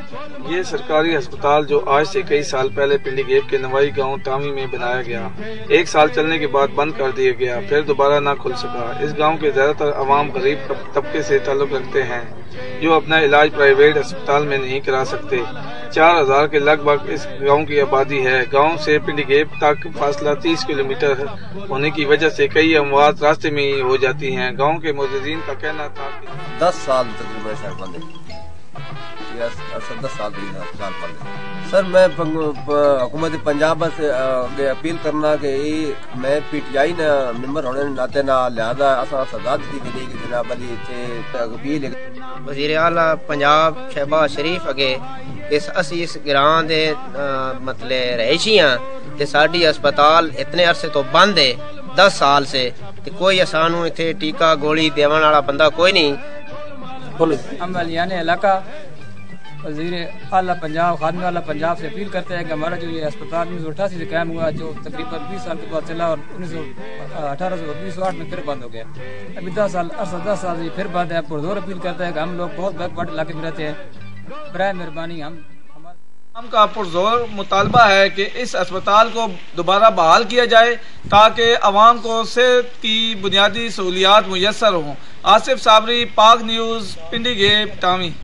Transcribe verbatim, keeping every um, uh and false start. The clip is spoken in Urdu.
یہ سرکاری ہسپتال جو آج سے کئی سال پہلے پنڈی گیپ کے نوائی گاؤں تامی میں بنایا گیا، ایک سال چلنے کے بعد بند کر دیا گیا، پھر دوبارہ نہ کھل سکا۔ اس گاؤں کے زیادہ تر عوام غریب طبقے سے تعلق رکھتے ہیں جو اپنا علاج پرائیویٹ ہسپتال میں نہیں کرا سکتے۔ چار ہزار کے لگ بھگ اس گاؤں کی آبادی ہے۔ گاؤں سے پنڈی گیپ تک فاصلہ تیس کلومیٹر ہونے کی وجہ سے کئی اموات راستے میں ہی ہو جاتی ہیں۔ گاؤں کے معززین کا کہنا تھا کہ دس سال تقریباً سر بند ہے، دس سال ہسپتال بند ہے۔ سر میں حکومت پنجاب سے اپیل کرنا کہ میں پی ٹی آئی نے ممبر ہونے ناطے نہ لہذا اصا سزا دیتی گئی کہ جناب علی اپیل وزیر اعلیٰ پنجاب شہباز شریف اگے اس اسی اس گراں دے مطلب رہائشی ہاں تے ساڈی ہسپتال اتنے عرصے تو بند ہے، دس سال سے تے کوئی سانو اتنے ٹیکا گولی دیون والا بندہ کوئی نہیں۔ ہم الیان علاقہ وزیر اعلیٰ پنجاب خادم اعلیٰ پنجاب سے اپیل کرتے ہیں کہ ہمارا جو یہ اسپتال انیس سو اٹھاسی سے قائم ہوا، جو تقریباً بیس سال کے بعد چلا اور انیس سو اٹھارہ سو انیس سو آٹھ میں پھر بند ہو گیا، ابھی دس سال عرصہ دس سال سے پھر بند ہے۔ پرزور اپیل کرتا ہے کہ ہم لوگ بہت بیک وارڈ علاقے میں رہتے ہیں، برائے مہربانی ہم عوام کا پرزور مطالبہ ہے کہ اس اسپتال کو دوبارہ بحال کیا جائے تاکہ عوام کو صحت کی بنیادی سہولیات میسر ہوں۔ آصف صابری، پاک نیوز، پنڈی گیپ، ٹامی۔